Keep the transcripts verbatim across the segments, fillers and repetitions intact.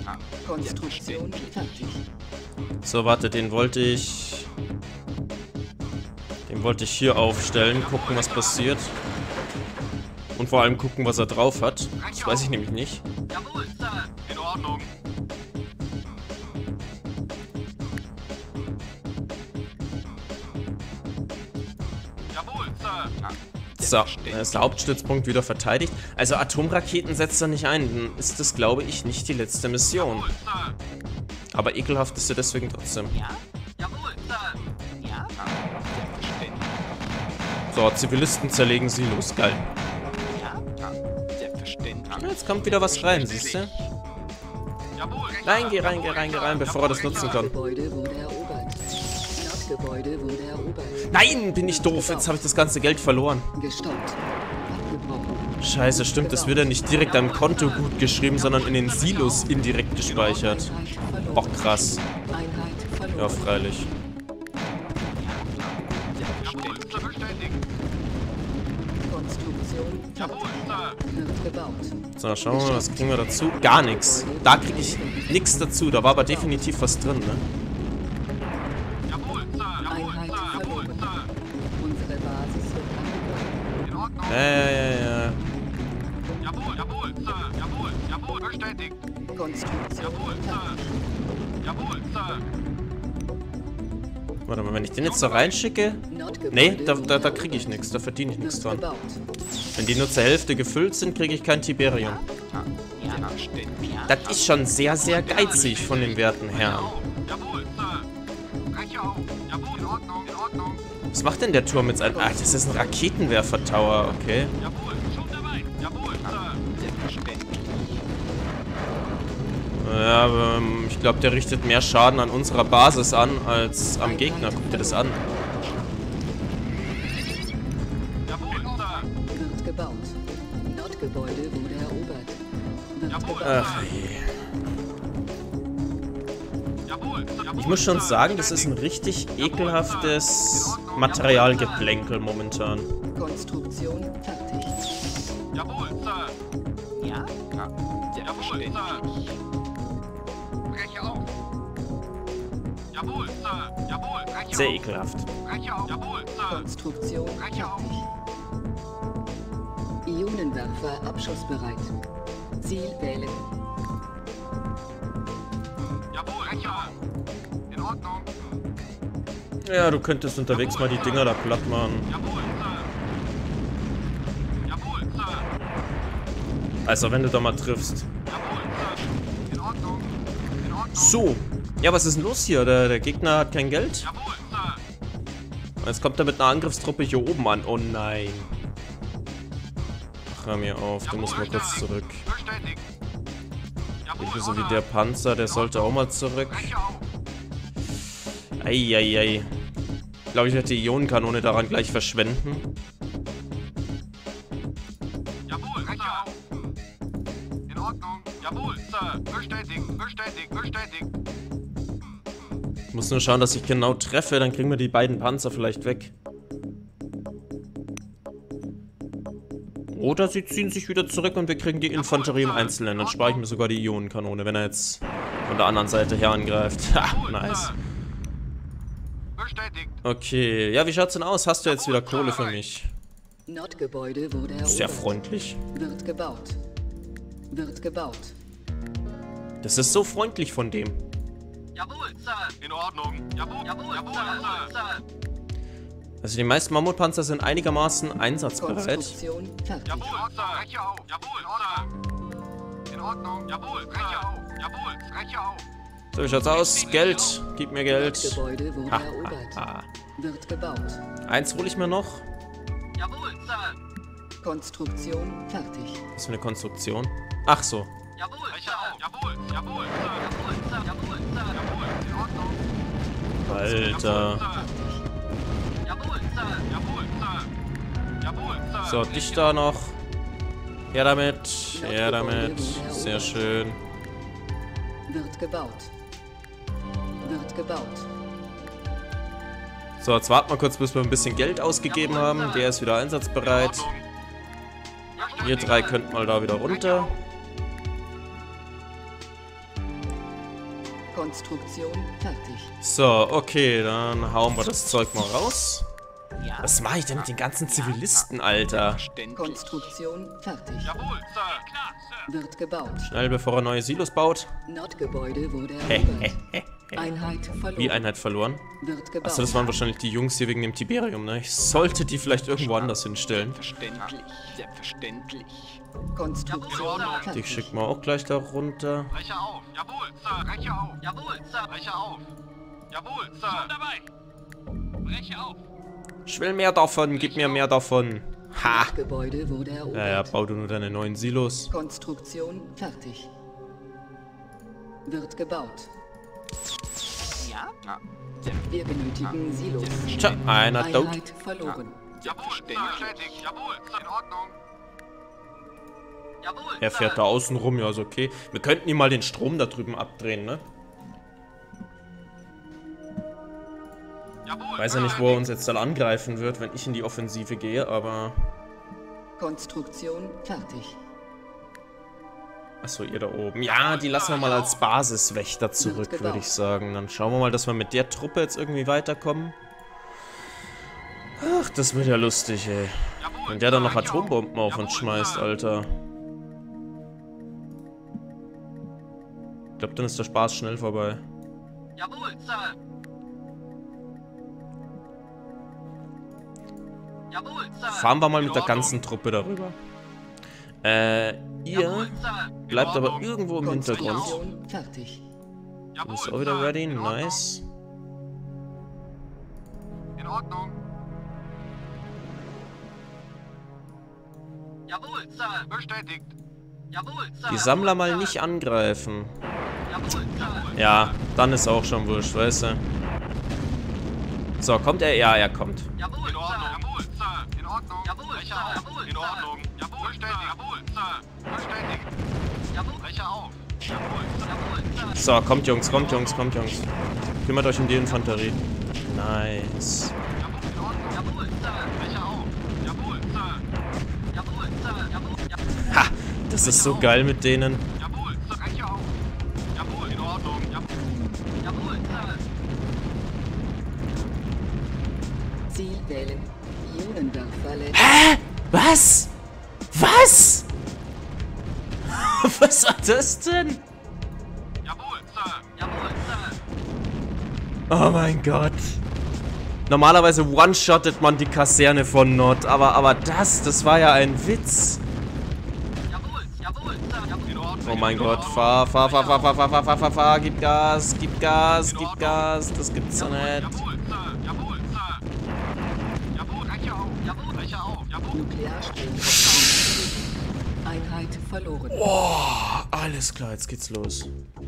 Konstruktion fertig. So, warte, den wollte ich... Den wollte ich hier aufstellen, gucken, was passiert. Und vor allem gucken, was er drauf hat. Das weiß ich nämlich nicht. Jawohl, Sir. In Ordnung. Jawohl, Sir. So, dann ist der Hauptstützpunkt wieder verteidigt. Also Atomraketen setzt er nicht ein. Dann ist das, glaube ich, nicht die letzte Mission. Jawohl, Sir. Aber ekelhaft ist er deswegen trotzdem. Ja? Jawohl, Sir. Ja? So, Zivilisten zerlegen Silos. Geil. Ja? Selbstverständlich. Ja, jetzt kommt wieder was rein, siehst du? Jawohl. Rein, geh rein, geh rein, geh rein, bevor er das nutzen kann. Gebäude wurde erobert. Nordgebäude wurde erobert. Nein, bin ich doof. Jetzt habe ich das ganze Geld verloren. Gestoppt. Abgebrochen. Scheiße, stimmt. Das wird ja nicht direkt am Konto gut geschrieben, sondern in den Silos indirekt gespeichert. Einheit verloren. Och, krass. Einheit verloren. Ja, freilich. Jawohl, Sir. Bestätigt. Konstruktion Jawohl, fertig. Sir. Wird gebaut. So, schauen wir mal, was kriegen wir dazu? Gar nichts. Da kriege ich nichts dazu. Da war aber definitiv was drin, ne? Jawohl, Sir. Jawohl, Einheit Sir. Jawohl, verloren. Sir. Unsere Basis wird angegriffen. In Ordnung. Ja, ja, ja, ja. Jawohl, jawohl, Sir. Jawohl, jawohl. Bestätigt. Konstruktion Jawohl, Sir. fertig. Jawohl, Sir. Warte mal, wenn ich den jetzt da reinschicke... Nordgebäude Nee, da, wurde da, da erobert. kriege ich nichts. Da verdiene ich nichts Wird dran. gebaut. Wenn die nur zur Hälfte gefüllt sind, kriege ich kein Tiberium. Das ist schon sehr, sehr geizig von den werten Herren. Jawohl, Sir. Breche auf. Jawohl, in Ordnung, in Ordnung. Was macht denn der Turm jetzt ein... Ach, das ist ein Raketenwerfer-Tower, okay. Jawohl, schon dabei. Jawohl, Sir. Ja, aber ähm, ich glaube, der richtet mehr Schaden an unserer Basis an, als am Gegner. Guck dir das an. Jawohl, Sir. Wird gebaut. Nordgebäude wurde erobert. Wird Jawohl, gebaut. Ach je. Jawohl, Sir. Ich muss schon sagen, das ist ein richtig ekelhaftes Materialgeplänkel momentan. Konstruktion fertig. Jawohl, Sir. Ja? Jawohl, Sir. Breche auf. Jawohl, Sir. Jawohl, breche Sehr auf. ekelhaft. Breche auf. Jawohl, Sir. Konstruktion Breche auf. fertig. Ionenwerfer abschussbereit. Ziel wählen. Jawohl, breche auf. In Ordnung. Ja, du könntest unterwegs mal die Dinger da platt machen. Jawohl, Sir. Jawohl, Sir. Also, wenn du da mal triffst. Jawohl, Sir. In Ordnung. In Ordnung. So. Ja, was ist denn los hier? Der, der Gegner hat kein Geld. Jawohl, Sir. Jetzt kommt er mit einer Angriffstruppe hier oben an. Oh nein. Ach, hör mir auf. Du musst mal kurz zurück. Bestätigt. Jawohl, So wie Order. der Panzer, der sollte auch mal zurück. Breche auf. Eieiei. Ich glaube, ich werde die Ionenkanone daran gleich verschwenden. Jawohl, breche auf. In Ordnung. Jawohl, Sir. Bestätigt, bestätigt, bestätigt. Ich muss nur schauen, dass ich genau treffe, dann kriegen wir die beiden Panzer vielleicht weg. Oder sie ziehen sich wieder zurück und wir kriegen die Infanterie im Einzelnen. Dann spare ich mir sogar die Ionenkanone, wenn er jetzt von der anderen Seite her angreift. Ha, nice. Bestätigt. Okay, ja, wie schaut's denn aus? Hast du jetzt wieder Kohle für mich? Nordgebäude wurde erobert. Sehr freundlich. Wird gebaut. Wird gebaut. Das ist so freundlich von dem. Jawohl, Sir. In Ordnung. Jawohl, jawohl, jawohl, Sir. Also die meisten Mammutpanzer sind einigermaßen einsatzbereit. Konstruktion fertig. Jawohl, Sir. Breche auf. Jawohl, Sir. In Ordnung. Jawohl, breche auf. Jawohl, breche auf. So, wie schaut's aus? Geld. Gib mir Geld. Nordgebäude wurde Ha, erobert. ha, ha. Wird gebaut. Eins hole ich mir noch. Jawohl, Sir. Konstruktion fertig. Was für eine Konstruktion? Ach so. Jawohl, Sir. Jawohl, jawohl, Sir. Jawohl, Sir. Jawohl, Sir. Jawohl, in Ordnung. Alter. Jawohl, Sir. Jawohl, Sir. Jawohl, Sir. So, dich da noch. Her damit. Her damit. Sehr schön. Wird gebaut. Wird gebaut. So, jetzt warten wir kurz, bis wir ein bisschen Geld ausgegeben haben. Der ist wieder einsatzbereit. Ihr drei könnt mal da wieder runter. Konstruktion fertig. So, okay, dann hauen wir das Zeug mal raus. Was mache ich denn mit den ganzen Zivilisten, Alter? Konstruktion fertig. Jawohl, Sir. Klar, Sir. Wird gebaut. Schnell, bevor er neue Silos baut. Nordgebäude wurde Hä, erobert. hä, hä, hä. Einheit verloren. Wie Einheit verloren? Wird gebaut. Achso, das waren wahrscheinlich die Jungs hier wegen dem Tiberium, ne? Ich sollte die vielleicht irgendwo anders hinstellen. Selbstverständlich, selbstverständlich. Konstruktion Die fertig. schicken wir auch gleich da runter. Brecher auf. Jawohl, Sir. Brecher auf. Jawohl, Sir. Brecher auf. Jawohl, Sir. Schon dabei. Brecher auf. Ich will mehr davon, gib mir mehr davon. Ha! Nordgebäude wurde erobert. Ja, ja, bau du nur deine neuen Silos. Konstruktion fertig. Wird gebaut. Ja? Ja. Wir benötigen Silos. Tja, einer tot. Einheit verloren. Jawohl, Sir. Bestätigt. Jawohl, Sir. In Ordnung. Jawohl, Er fährt da außen rum, ja, ist okay. Wir könnten ihm mal den Strom da drüben abdrehen, ne? Jawohl, Weiß ja nicht, wo er uns jetzt dann angreifen wird, wenn ich in die Offensive gehe, aber... Konstruktion fertig. Achso, ihr da oben. Ja, die lassen wir mal als Basiswächter zurück, würde ich sagen. Dann schauen wir mal, dass wir mit der Truppe jetzt irgendwie weiterkommen. Ach, das wird ja lustig, ey. Wenn der dann noch Atombomben auf uns schmeißt, Alter. Ich glaube, dann ist der Spaß schnell vorbei. Jawohl, Sir. Jawohl, Sir. Fahren wir mal mit der ganzen Truppe darüber. Äh, ihr bleibt aber irgendwo im Hintergrund. Konstruktion fertig. Jawohl, Ist auch wieder Sir. ready, In Ordnung. nice. In Ordnung. Jawohl, Sir. Bestätigt. Jawohl, Sir. Die Sammler mal nicht angreifen. Jawohl, Sir. Ja, dann ist auch schon wurscht, weißt du. So, kommt er? Ja, er kommt. Jawohl, in Ordnung. Jawohl, Sir. In Ordnung. Jawohl, Brecher auf. Jawohl, in Ordnung. Jawohl, bestätigt. Jawohl, Sir. Bestätigt. Jawohl, Brecher auf. Jawohl, jawohl, Sir. So, kommt Jungs, kommt Jungs, kommt Jungs. Kümmert euch um die Infanterie. Nice. Jawohl, in Ordnung. Jawohl, Sir. Brecher auf. Jawohl, Sir. Jawohl, Sir. Jawohl, ja- Ha! Das ist so geil mit denen. Jawohl, Sir. Brecher auf. Jawohl, in Ordnung. Jawohl, jawohl, Sir. Ziel wählen. Ionenwerfer. Hä? Was? Was? Was war das denn? Jawohl, Sir. Jawohl, Sir. Oh mein Gott. Normalerweise one-shottet man die Kaserne von Nord, aber, aber das, das war ja ein Witz. Jawohl, jawohl, Sir. Jawohl, in Ordnung. Oh mein Gott, fahr, fahr, fahr, fahr, fahr, fahr, fahr, fahr, fahr, fahr, gib Gas, gib Gas, gib Gas, das gibt's doch nicht. Jawohl, Sir. Jawohl, Sir. Jawohl, Brecher auf. Jawohl, Brecher auf. Jawohl. Nuklearstrom. Einheit verloren. Boah, alles klar, jetzt geht's los.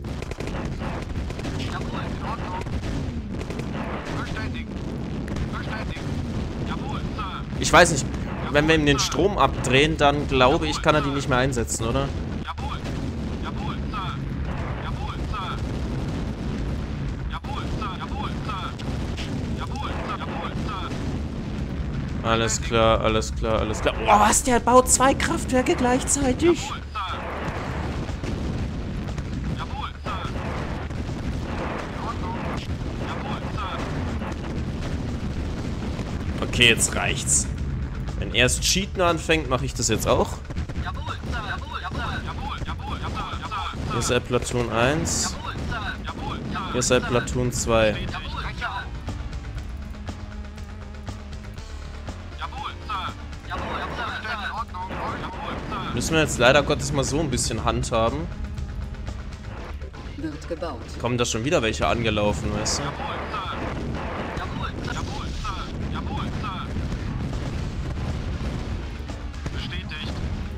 Jawohl, in Ordnung. Bestätigt. Bestätigt. Jawohl, Sir. Ich weiß nicht, wenn wir ihm den Strom abdrehen, dann glaube ich, kann er die nicht mehr einsetzen, oder? Jawohl. Jawohl, Sir. Jawohl, Sir. Jawohl, Sir. Jawohl, Sir. Jawohl, Sir. Jawohl, Sir. Alles klar, alles klar, alles klar. Oh, was, der baut zwei Kraftwerke gleichzeitig? Jawohl, Sir. Jawohl, Sir. In Ordnung. Jawohl, Sir. Okay, jetzt reicht's. Wenn er es cheaten anfängt, mache ich das jetzt auch. Jawohl, Sir. Jawohl, jawohl, jawohl, jawohl, jawohl, jawohl. Ihr seid Platoon eins, Jawohl, Sir. Jawohl, Sir. ihr seid Platoon zwei. Jawohl, Sir. Jawohl, Sir. Jawohl, jawohl, Sir. In Ordnung. Jawohl, Sir. Müssen wir jetzt leider Gottes mal so ein bisschen handhaben. Wird gebaut. Kommen da schon wieder welche angelaufen, weißt du? Jawohl, Sir. Jawohl, Sir. Jawohl, Sir. Jawohl, Sir. Bestätigt.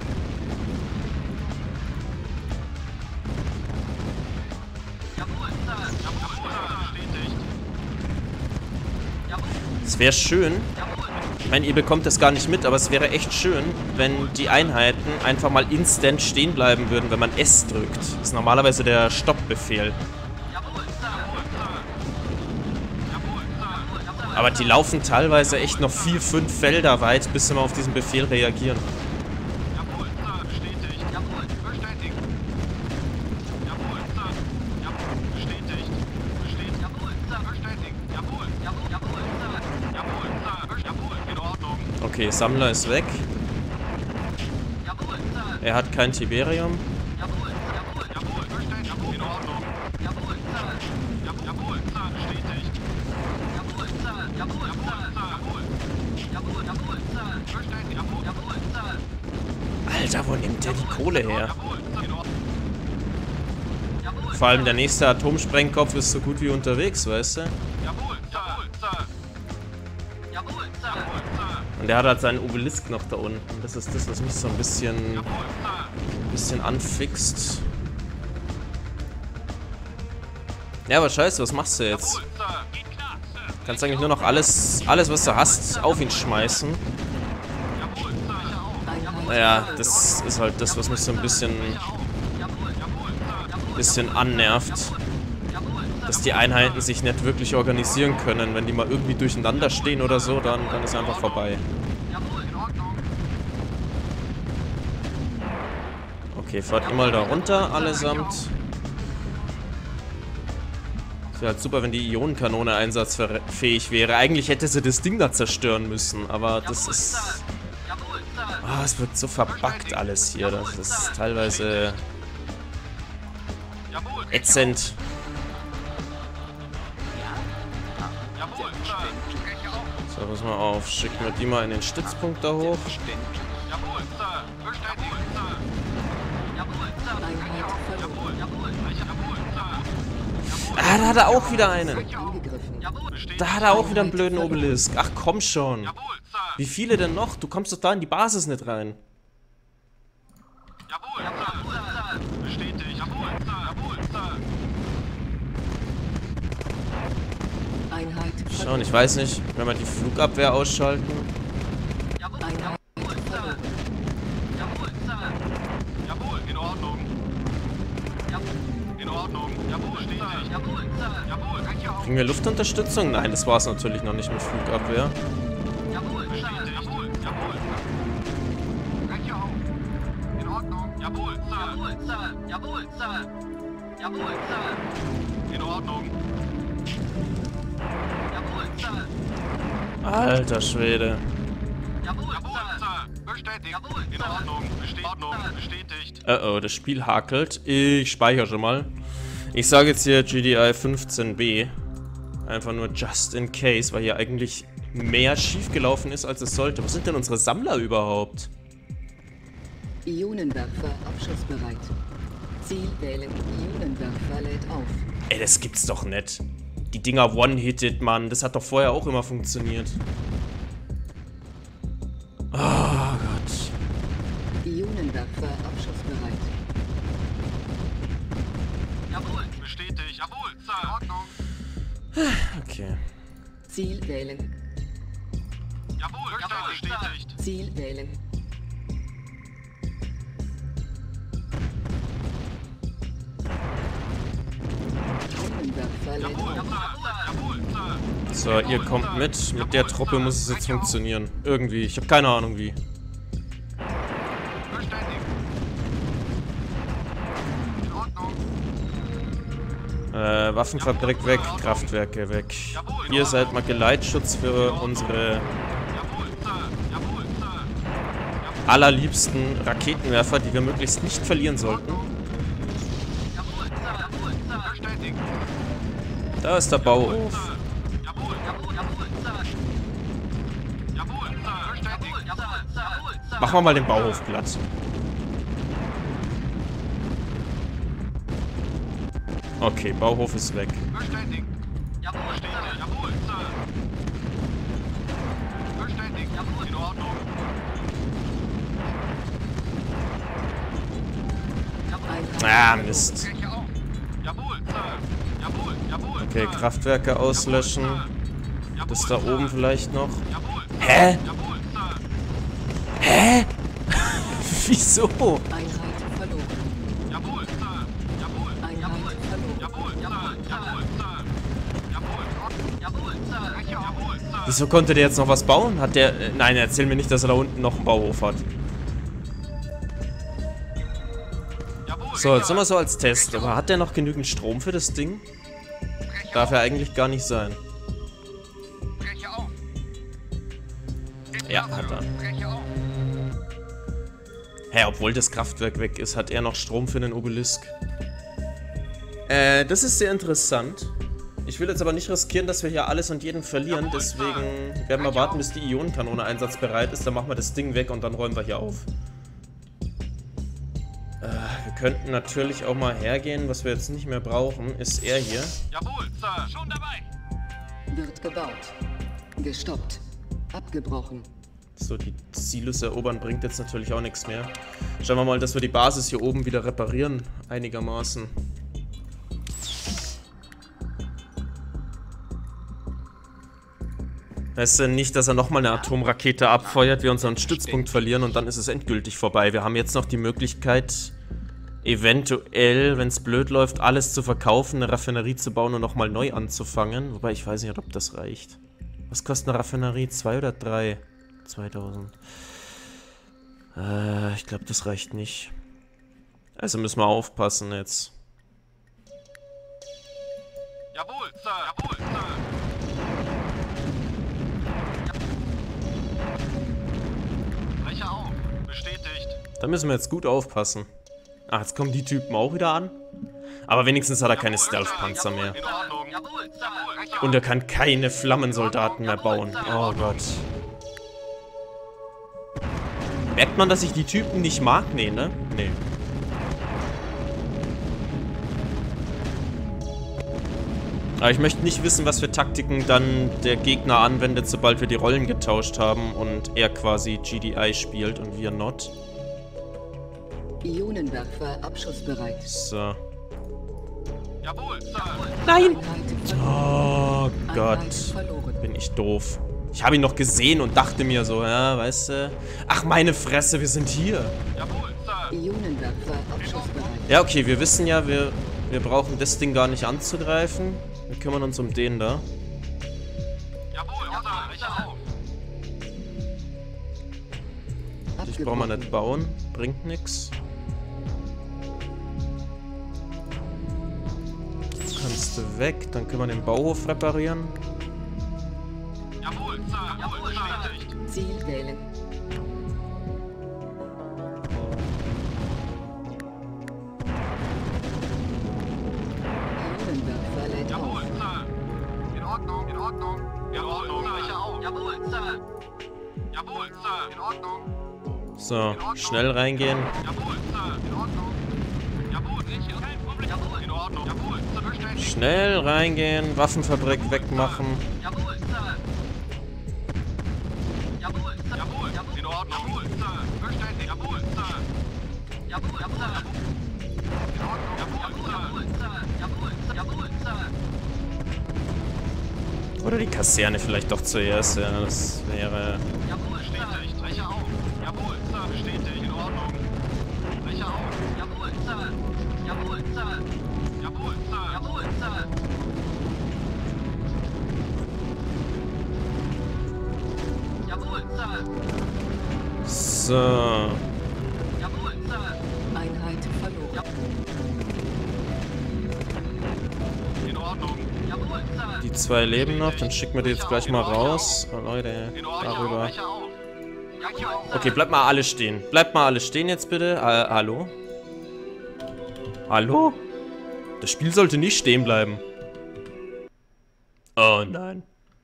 Jawohl, Sir. Jawohl, Sir. Bestätigt. Jawohl, Es wäre schön, jawohl. ich meine, ihr bekommt das gar nicht mit, aber es wäre echt schön, wenn die Einheiten einfach mal instant stehen bleiben würden, wenn man S drückt. Das ist normalerweise der Stoppbefehl. Jawohl, Sir. Jawohl, Sir. Jawohl, Sir. Jawohl, Sir. Aber die laufen teilweise echt noch vier, fünf Felder weit, bis sie mal auf diesen Befehl reagieren. Jawohl, Sir. Bestätigt. Jawohl, bestätigt. Jawohl, Sir. Jawohl, bestätigt. Okay, Sammler ist weg. Jawohl, Sir. Er hat kein Tiberium. Jawohl, jawohl, jawohl, verständigt. Jawohl, in Ordnung. Jawohl, Sir. Jawohl, jawohl, Sir, bestätigt. Jawohl, Sir. Jawohl, jawohl, Sir. Jawohl. Jawohl, jawohl, Sir. Verständigt. Jawohl, jawohl, Sir. Alter, wo nimmt der die Kohle her? Jawohl, Sir. In Ordnung. Jawohl, Vor allem der nächste Atomsprengkopf ist so gut wie unterwegs, weißt du? jawohl, Sir. Sir. Jawohl, Sir. Jawohl, Sir. Und der hat halt seinen Obelisk noch da unten. Das ist das, was mich so ein bisschen, Jawohl, Sir. ein bisschen anfixt. Ja, aber scheiße, was machst du jetzt? Jawohl, Sir. Geht klar, Sir. Kannst eigentlich nur noch alles, alles was du hast, auf ihn schmeißen. Jawohl, Sir. Einheit Naja, das ist halt das, was mich so ein bisschen, Jawohl, jawohl, Sir. bisschen annervt. Dass die Einheiten sich nicht wirklich organisieren können. Wenn die mal irgendwie durcheinander stehen oder so, dann, dann ist einfach vorbei. Jawohl, in Ordnung. Okay, fahrt ihr mal da runter, allesamt. Es wäre halt super, wenn die Ionenkanone einsatzfähig wäre. Eigentlich hätte sie das Ding da zerstören müssen, aber das ist... Jawohl, Sir. Ah, es wird so verbuggt alles hier. Das ist teilweise Jawohl, ätzend. jawohl, Sir. Spreche auf. So, pass mal auf. Schicken wir die mal in den Stützpunkt da hoch. Verständlich. Jawohl, Sir. Bestätigt, Sir. Jawohl, Sir. Einheit Jawohl, verloren. jawohl. Jawohl, Sir. Ah, da hat er auch wieder einen. Angegriffen. Jawohl, bestätigt. Da hat er auch wieder einen blöden Obelisk. Ach, komm schon. Jawohl, Sir. Wie viele denn noch? Du kommst doch da in die Basis nicht rein. Jawohl, Sir. Sir. Bestätigt. Jawohl, Sir. Jawohl, Sir. Einheit Schauen, verloren. ich weiß nicht. Wenn wir die Flugabwehr ausschalten. Jawohl, Einheit jawohl, Sir. verloren. Jawohl, Sir. Jawohl, in Ordnung. Jawohl, in Ordnung. Jawohl, bestätigt. Jawohl, Sir. Jawohl, Reche auf. Kriegen wir Luftunterstützung? Nein, das war es natürlich noch nicht mit Flugabwehr. Jawohl, Sir. Jawohl, jawohl. Reche auf. In Ordnung. Jawohl, Sir. Jawohl, Sir. Jawohl, Sir. Jawohl, Sir. In Ordnung. Jawohl, Sir. Alter Schwede. Jawohl, Sir. Bestätigt. Jawohl, in Ordnung. Bestätigt. Ordnung. Bestätigt. Oh oh, das Spiel hakelt. Ich speichere schon mal. Ich sage jetzt hier G D I fünfzehn B. Einfach nur just in case, weil hier eigentlich mehr schiefgelaufen ist, als es sollte. Was sind denn unsere Sammler überhaupt? Ionenwerfer abschussbereit. Ziel wählen. Ionenwerfer lädt auf. Ey, das gibt's doch nicht. Die Dinger one-hitted, Mann. Das hat doch vorher auch immer funktioniert. Oh Gott. Ionenwerfer abschussbereit. Jawohl, bestätigt. Jawohl, Sir. In Ordnung. Okay. Ziel wählen. Jawohl, jawohl, bestätigt. Ziel wählen. Ionenwerfer lädt Jawohl, auf. jawohl, jawohl, Sir. So, ihr kommt mit. Mit der Truppe muss es jetzt funktionieren. Irgendwie. Ich habe keine Ahnung wie. Bestätigt. In Ordnung. Äh, Waffenfabrik weg, Kraftwerke weg. Ihr seid mal Geleitschutz für unsere Jawohl, Sir. Jawohl, Sir. allerliebsten Raketenwerfer, die wir möglichst nicht verlieren sollten. Jawohl, Sir. Jawohl, Sir. Bestätigt. Da ist der Bauhof. Jawohl, jawohl, jawohl, Sir. Jawohl, Sir. Bestätigt. Jawohl, Sir. Jawohl, Sir. Machen wir mal den Bauhof platt. Okay, Bauhof ist weg. Bestätigt. Jawohl, bestätigt. Jawohl, Sir. Bestätigt. Jawohl, in Ordnung. Ah, Mist. Reche auf. Jawohl, Sir. Jawohl, jawohl. Okay, Sir. Kraftwerke auslöschen. Jawohl, Das da Sir. oben vielleicht noch. Jawohl. Hä? Jawohl, Sir. Hä? Wieso? Einheit verloren. Jawohl, Sir. Jawohl. Einheit verloren. Jawohl, Sir. Jawohl, Sir. Jawohl, jawohl, Sir. Reche auf. Jawohl, Sir. Wieso konnte der jetzt noch was bauen? Hat der... äh, Nein, erzähl mir nicht, dass er da unten noch einen Bauhof hat. Jawohl, So, jetzt sind wir so als Test. Aber hat der noch genügend Strom für das Ding? Darf er eigentlich gar nicht sein. Reche auf. In Ja, hat er. Breche auf. Hä, obwohl das Kraftwerk weg ist, hat er noch Strom für den Obelisk. Äh, das ist sehr interessant. Ich will jetzt aber nicht riskieren, dass wir hier alles und jeden verlieren, deswegen werden wir warten, bis die Ionenkanone einsatzbereit ist. Dann machen wir das Ding weg und dann räumen wir hier auf. Äh, wir könnten natürlich auch mal hergehen. Was wir jetzt nicht mehr brauchen, ist er hier. Jawohl, Sir. Schon dabei. Wird gebaut. Gestoppt. Abgebrochen. So, die Silos erobern bringt jetzt natürlich auch nichts mehr. Schauen wir mal, dass wir die Basis hier oben wieder reparieren, einigermaßen. Weißt du, nicht, dass er nochmal eine Atomrakete abfeuert, wir unseren Stützpunkt verlieren und dann ist es endgültig vorbei. Wir haben jetzt noch die Möglichkeit, eventuell, wenn es blöd läuft, alles zu verkaufen, eine Raffinerie zu bauen und nochmal neu anzufangen. Wobei ich weiß nicht, ob das reicht. Was kostet eine Raffinerie? Zwei oder drei? zweitausend. Äh, ich glaube, das reicht nicht. Also müssen wir aufpassen jetzt. Jawohl, Sir. Jawohl, Sir. Breche auf. Bestätigt. Da müssen wir jetzt gut aufpassen. Ach, jetzt kommen die Typen auch wieder an. Aber wenigstens hat er keine Stealth-Panzer mehr. In Ordnung. Jawohl, Sir. Breche Und er kann keine Flammensoldaten mehr bauen. Oh Gott. Merkt man, dass ich die Typen nicht mag? Nee, ne? Nee. Aber ich möchte nicht wissen, was für Taktiken dann der Gegner anwendet, sobald wir die Rollen getauscht haben und er quasi G D I spielt und wir not. Ionenwerfer abschussbereit. So. Jawohl, Sir. Nein! Einheit verloren. Oh Einheit Gott. verloren. Bin ich doof. Ich habe ihn noch gesehen und dachte mir so, ja, weißt du. Ach, meine Fresse, wir sind hier. Jawohl, Sir. Ionenwerfer abschussbereit. Ja, okay, wir wissen ja, wir, wir brauchen das Ding gar nicht anzugreifen. Wir kümmern uns um den da. Jawohl, Sir. Breche auf. Ich brauche mal nicht bauen. Bringt nix. Kannst du weg. Dann können wir den Bauhof reparieren. Jawohl, Sir. Jawohl, bestätigt. Ziel wählen. Ionenwerfer lädt Jawohl, auf. Sir. In Ordnung, in Ordnung. Jawohl, Sir. Breche auf. Jawohl, Sir. Jawohl, Sir. In Ordnung. So, schnell reingehen. Jawohl, Sir. In Ordnung. Jawohl, sicher. Kein Problem. Jawohl, in Ordnung. Jawohl, Sir. Bestätigt. Schnell reingehen. Waffenfabrik wegmachen. Jawohl, Sir. Jawohl, Sir. Jawohl, in Ordnung. Jawohl, Sir. Bestätigt. Jawohl, Sir. Jawohl, Sir. In Ordnung. Jawohl, Sir. Jawohl, Sir. Jawohl, Sir. Oder die Kaserne vielleicht doch zuerst. Ja, das wäre... Jawohl, bestätigt. Breche auf. Jawohl, Sir. Bestätigt. In Ordnung. Breche auf. Jawohl, Sir. Jawohl, Sir. Jawohl, Sir. Jawohl, Sir. Jawohl, Sir. So. Jawohl, Sir. Einheit verloren. In Ordnung. Jawohl, Sir. Die zwei leben noch. Dann schicken wir die jetzt gleich mal raus. Oh, Leute, In Ordnung. darüber. Breche auf. Jawohl, Sir. Okay, bleibt mal alle stehen. Bleibt mal alle stehen jetzt bitte. Äh, hallo? Hallo? Das Spiel sollte nicht stehen bleiben. Oh nein.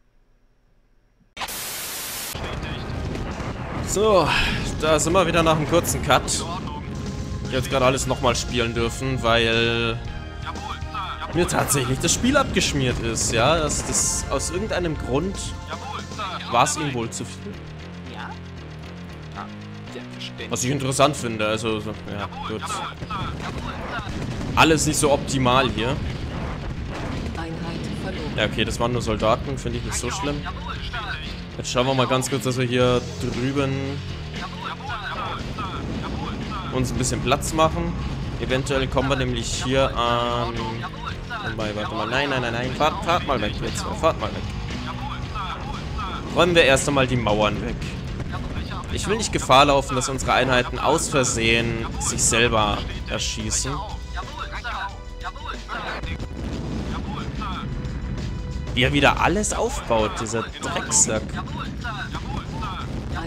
So, da sind wir wieder nach einem kurzen Cut. In Ordnung. Ich habe jetzt gerade alles nochmal spielen dürfen, weil Jawohl, Sir. mir tatsächlich das Spiel abgeschmiert ist. Ja, das, das aus irgendeinem Grund Jawohl, Sir. war es ihm wohl zu viel. Ja? Ah, selbstverständlich. Was ich interessant finde, also, so, ja, gut. Jawohl, Sir. Jawohl, Sir. Alles nicht so optimal hier. Einheit verloren. Ja, okay, das waren nur Soldaten, finde ich nicht so schlimm. Jawohl, bestätigt. Jetzt schauen wir mal ganz kurz, dass wir hier drüben Jawohl, jawohl, Sir. Jawohl, Sir. uns ein bisschen Platz machen. Eventuell kommen wir nämlich hier an... Jawohl, Sir. Wobei, warte mal, nein, nein, nein, nein, fahrt, fahrt mal weg jetzt, fahrt mal weg. Jawohl, Sir. Jawohl, Sir. Räumen wir erst einmal die Mauern weg. Breche auf. Ich will nicht Gefahr laufen, dass unsere Einheiten aus Versehen sich selber erschießen. Jawohl, Sir. Jawohl, Sir. Jawohl, Sir. Wie er wieder alles aufbaut, dieser Drecksack. Jawohl, Sir. Jawohl, Sir.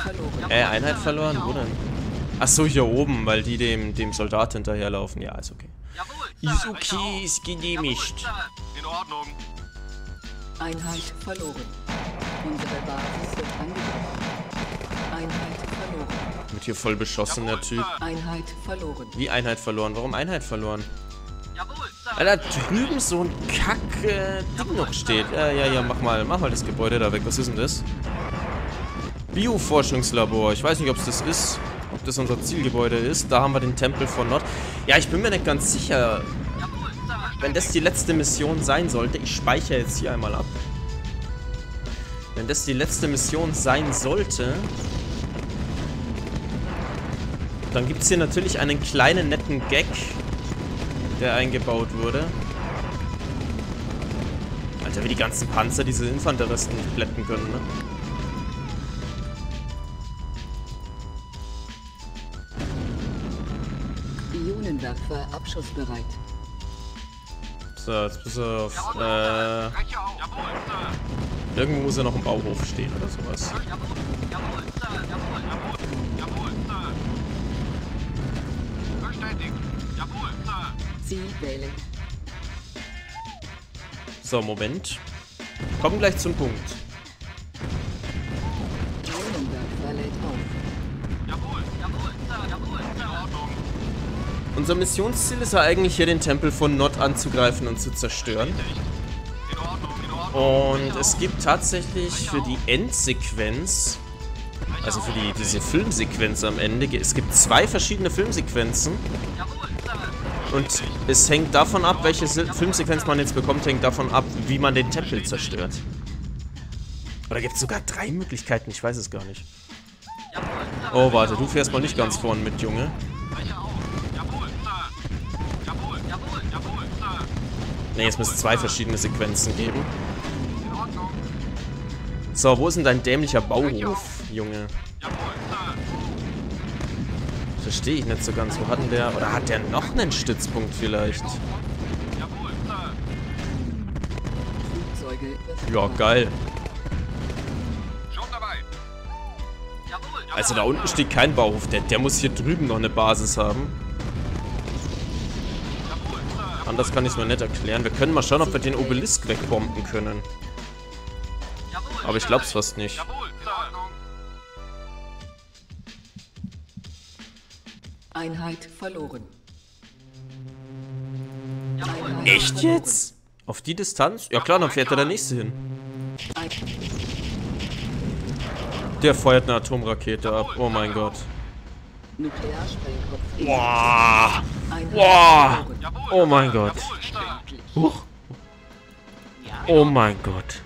verloren. Äh, Einheit verloren? Wo denn? Achso, hier oben, weil die dem, dem Soldat hinterherlaufen. Ja, ist okay. Jawohl, Ist Sir. okay, ist genehmigt. Jawohl, Sir. In Ordnung. Einheit verloren. Unsere Basis wird angegriffen. Einheit verloren. Mit hier voll beschossener Typ. Einheit verloren. Wie Einheit verloren? Warum Einheit verloren? Jawohl, Sir. Weil da drüben so ein Kack-Ding noch steht. Ja, ja, ja, mach mal, mach mal das Gebäude da weg. Was ist denn das? Bioforschungslabor. Ich weiß nicht, ob es das ist. Ob das unser Zielgebäude ist. Da haben wir den Tempel von Nord. Ja, ich bin mir nicht ganz sicher. Jawohl, Sir. Wenn das die letzte Mission sein sollte, ich speichere jetzt hier einmal ab. Wenn das die letzte Mission sein sollte, dann gibt es hier natürlich einen kleinen netten Gag, der eingebaut wurde. Alter, wie die ganzen Panzer diese Infanteristen nicht plätten können, ne? Ionenwerfer abschussbereit. So, jetzt pass auf. Äh, Breche auf. Jawohl, Sir. irgendwo muss ja noch ein Bauhof stehen oder sowas. Jawohl, jawohl, Sir. Jawohl, jawohl, jawohl, Sir. Verständigt. Jawohl, Sir. Ziel wählen. So, Moment. Kommen gleich zum Punkt. Ionenwerfer lädt auf. Jawohl, jawohl, Sir. Jawohl, Sir. In Ordnung. Unser Missionsziel ist ja eigentlich hier den Tempel von Nord anzugreifen und zu zerstören. In Ordnung, in Ordnung. Und es gibt tatsächlich für die Endsequenz, also für die, diese Filmsequenz am Ende, es gibt zwei verschiedene Filmsequenzen. Jawohl, Sir. Und es hängt davon ab, welche Se- Filmsequenz man jetzt bekommt, hängt davon ab, wie man den Tempel zerstört. Oder gibt es sogar drei Möglichkeiten, ich weiß es gar nicht. Oh, warte, du fährst mal nicht ganz vorn mit, Junge. Breche auf. Jawohl, Sir. Jawohl, jawohl, jawohl, Sir. Ne, es müsste zwei verschiedene Sequenzen geben. In Ordnung. So, wo ist denn dein dämlicher Bauhof, Junge? Jawohl, Sir. Verstehe ich nicht so ganz. Wo hat denn der... Oder hat der noch einen Stützpunkt vielleicht? Jawohl, Sir. Flugzeuge Ja, verfügbar. geil. Schon dabei. Jawohl, jawohl. Also da unten steht kein Bauhof. Der, der muss hier drüben noch eine Basis haben. Jawohl, Sir. Anders kann ich es mir nicht erklären. Wir können mal schauen, ob wir den Obelisk wegbomben können. Jawohl, Aber ich glaub's fast nicht. Jawohl, in Ordnung. Einheit verloren. Jawohl. Einheit Echt verloren. jetzt? Auf die Distanz? Ja klar, dann fährt da der nächste hin. Ein Der feuert eine Atomrakete ab. Oh mein Gott. Nuklearsprengkopf. Boah. Einheit Boah. verloren. Jawohl, Oh mein Sir. Gott. Jawohl, Sir. Huch. Ja. Oh mein Gott.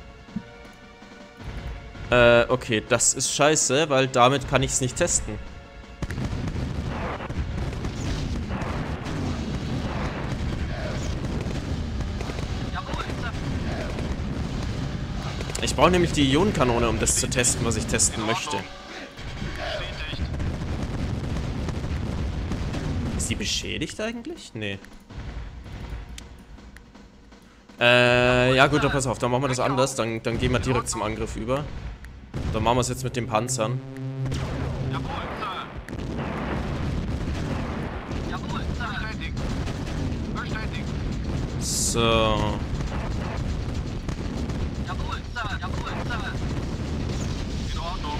Äh, okay, das ist scheiße, weil damit kann ich es nicht testen. Jawohl, Sir. Ich brauche nämlich die Ionenkanone, um das zu testen, was ich testen möchte. Bestätigt. Ist die beschädigt eigentlich? Nee. Äh, ja gut, dann pass auf, dann machen wir das anders. Dann, dann gehen wir direkt zum Angriff über. Dann machen wir es jetzt mit den Panzern. Jawohl, Sir. Jawohl, Sir. Bestätigt. Bestätigt. So. Jawohl, Sir. Jawohl, Sir. In Ordnung.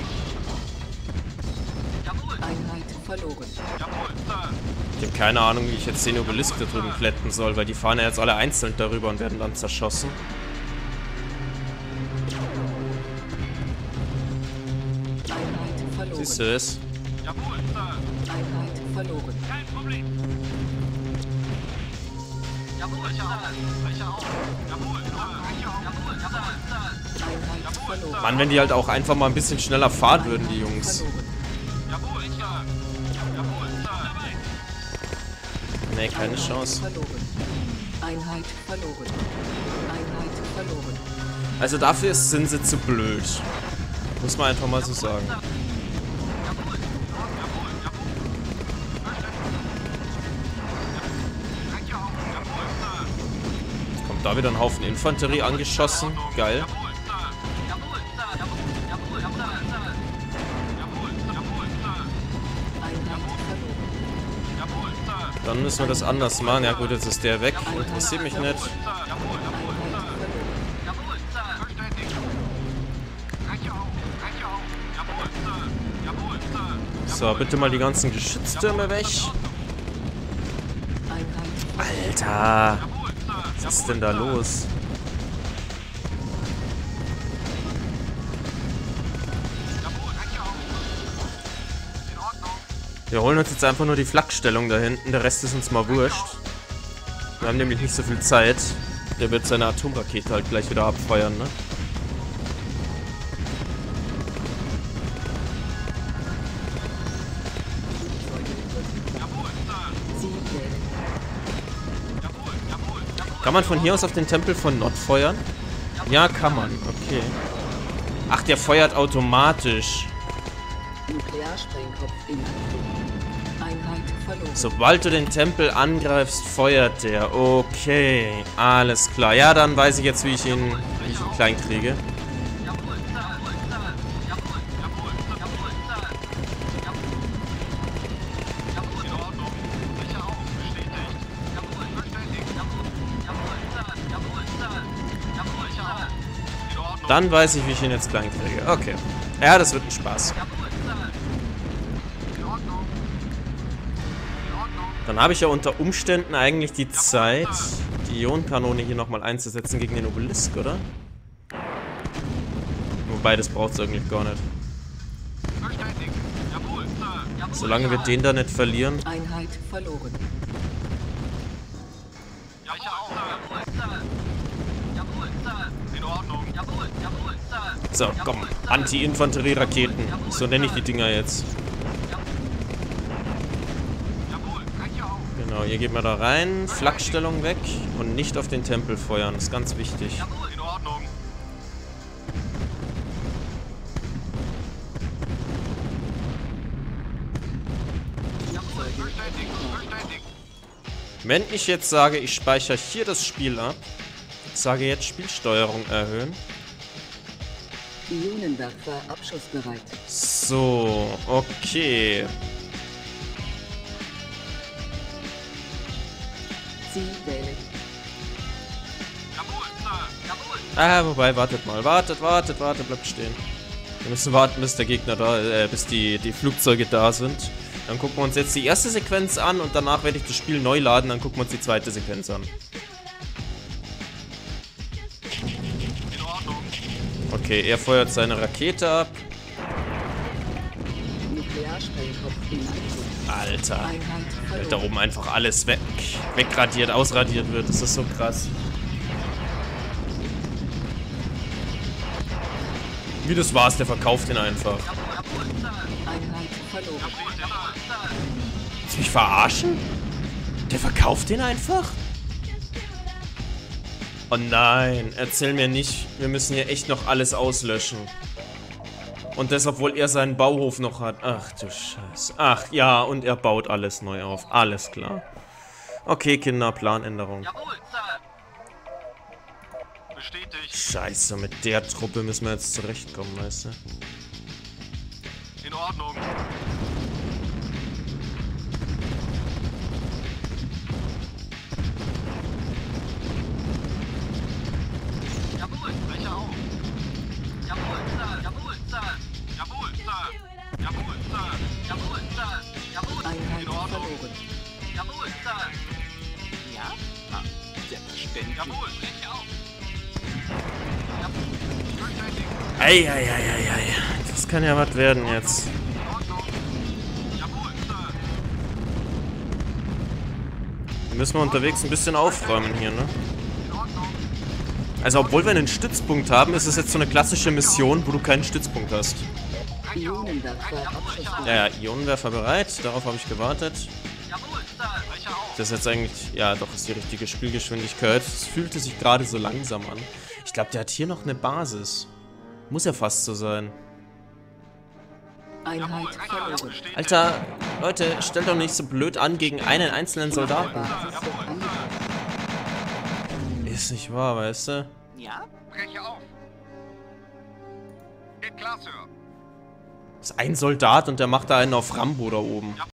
Jawohl. Einheit verloren. Jawohl, Sir. Ich habe keine Ahnung, wie ich jetzt den Obelisk da drüben kletten soll, weil die fahren ja jetzt alle einzeln darüber und werden dann zerschossen. Einheit verloren. Siehst du das? Jawohl, Sir. Einheit verloren. Kein Problem. Jawohl, Sir. Breche auf. Jawohl, Sir. Breche auf. Jawohl, jawohl, Sir. Einheit verloren. Mann, wenn die halt auch einfach mal ein bisschen schneller fahren würden, die Jungs. Verloren. Jawohl, Sir. Jawohl, Sir. Nee, keine Chance. Verloren. Einheit verloren. Einheit verloren. Also dafür sind sie zu blöd. Muss man einfach mal so sagen. Jawohl. Jawohl, jawohl. Breche auf. Jawohl, Sir. Kommt da wieder ein Haufen Infanterie angeschossen. Geil. Jawohl, Sir. Jawohl, Sir. Jawohl, jawohl, jawohl, Sir. Dann müssen wir das anders machen. Ja gut, jetzt ist der weg. Interessiert mich nicht. Jawohl, jawohl, Sir. Jawohl, Sir. Verständigt. Breche auf, breche auf. Jawohl, Sir. Jawohl, Sir. So, bitte mal die ganzen Geschütztürme weg. Einheit Alter, Jawohl, Sir. was ist denn da los? Jawohl, breche auf. In Ordnung. Wir holen uns jetzt einfach nur die Flakstellung da hinten. Der Rest ist uns mal wurscht. Wir haben nämlich nicht so viel Zeit. Der wird seine Atomrakete halt gleich wieder abfeuern, ne? Jawohl, Sir. Ziel wählen. Jawohl, jawohl, jawohl. Kann man von hier aus auf den Tempel von Nord feuern? Ja, kann man. Okay. Ach, der feuert automatisch. Nuklearsprengkopf in Aktion. Einheit verloren. Sobald du den Tempel angreifst, feuert der. Okay, alles klar. Ja, dann weiß ich jetzt, wie ich ihn, wie ich ihn klein kriege. Jawohl, Sir. Jawohl, Sir. Jawohl, jawohl, Sir. Jawohl, Sir. Jawohl. Jawohl. In Ordnung. Breche auf. Bestätigt. Jawohl. Verständigt. Jawohl. Jawohl, Sir. Jawohl, Sir. Jawohl, Sir. In Ordnung. Dann weiß ich, wie ich ihn jetzt klein kriege. Okay. Ja, das wird ein Spaß. Jawohl, Sir. In Ordnung. In Ordnung. Dann habe ich ja unter Umständen eigentlich die Zeit, die Ionenkanone hier nochmal einzusetzen gegen den Obelisk, oder? Wobei, das braucht es eigentlich gar nicht. Verständigt. Jawohl, Sir. Jawohl, Solange wir Sir. den da nicht verlieren. Einheit verloren. Breche auf. Jawohl, Sir. Jawohl, Sir. In Ordnung. Jawohl, jawohl, Sir. So, komm. Anti-Infanterie-Raketen. So nenne ich die Dinger jetzt. Jawohl, breche auf. Genau, ihr geht mal da rein. Flakstellung weg und nicht auf den Tempel feuern. Das ist ganz wichtig. Jawohl, in Ordnung. Jawohl, verständigt, verständigt. Wenn ich jetzt sage, ich speichere hier das Spiel ab, sage jetzt Spielsteuerung erhöhen. Ionenwerfer abschussbereit. So, okay. Ziel wählen. Jawohl, Sir. Jawohl. Ah, wobei, wartet mal. Wartet, wartet, wartet, bleibt stehen. Wir müssen warten, bis der Gegner da, äh, bis die, die Flugzeuge da sind. Dann gucken wir uns jetzt die erste Sequenz an und danach werde ich das Spiel neu laden, dann gucken wir uns die zweite Sequenz an. In Ordnung. Okay, er feuert seine Rakete ab. Nuklearsprengkopf in Aktion. Alter. Einheit Weil da verloren. oben einfach alles weg, wegradiert, ausradiert wird. Das ist so krass. Wie das war's, der verkauft ihn einfach. Jawohl, Sir. Einheit verloren. Jawohl, jawohl, Sir. Willst du mich verarschen? Der verkauft den einfach? Oh nein, erzähl mir nicht, wir müssen hier echt noch alles auslöschen. Und das, obwohl er seinen Bauhof noch hat. Ach du Scheiße. Ach ja, und er baut alles neu auf. Alles klar. Okay, Kinder, Planänderung. Jawohl, Sir. Bestätigt. Scheiße, mit der Truppe müssen wir jetzt zurechtkommen, weißt du? In Ordnung. Jawohl, breche auf. Jawohl, Sir. Jawohl, Sir. Jawohl, Sir. Jawohl, Sir. Jawohl, Sir. Jawohl. Einheit In Ordnung. verloren. Jawohl, Sir. Ja? Ah, selbstverständlich. Jawohl, breche auf. Jawohl. Verständigt. Eieieiei. Das kann ja was werden jetzt. In Ordnung. Jawohl, Sir. Da müssen wir unterwegs ein bisschen aufräumen hier, ne? In Ordnung. Also, obwohl wir einen Stützpunkt haben, ist es jetzt so eine klassische Mission, wo du keinen Stützpunkt hast. Ionenwerfer abschussbereit. Ja, ja, Ionenwerfer bereit. Darauf habe ich gewartet. Jawohl, Sir. Breche auf. Das ist jetzt eigentlich, ja, doch, ist die richtige Spielgeschwindigkeit. Es fühlte sich gerade so langsam an. Ich glaube, der hat hier noch eine Basis. Muss ja fast so sein. Einheit verloren. Alter, Leute, stellt doch nicht so blöd an gegen einen einzelnen Soldaten. Basis wird angegriffen. Ist nicht wahr, weißt du? Ja? Breche auf. Geht klar, Sir. Das ist ein Soldat und der macht da einen auf Rambo da oben.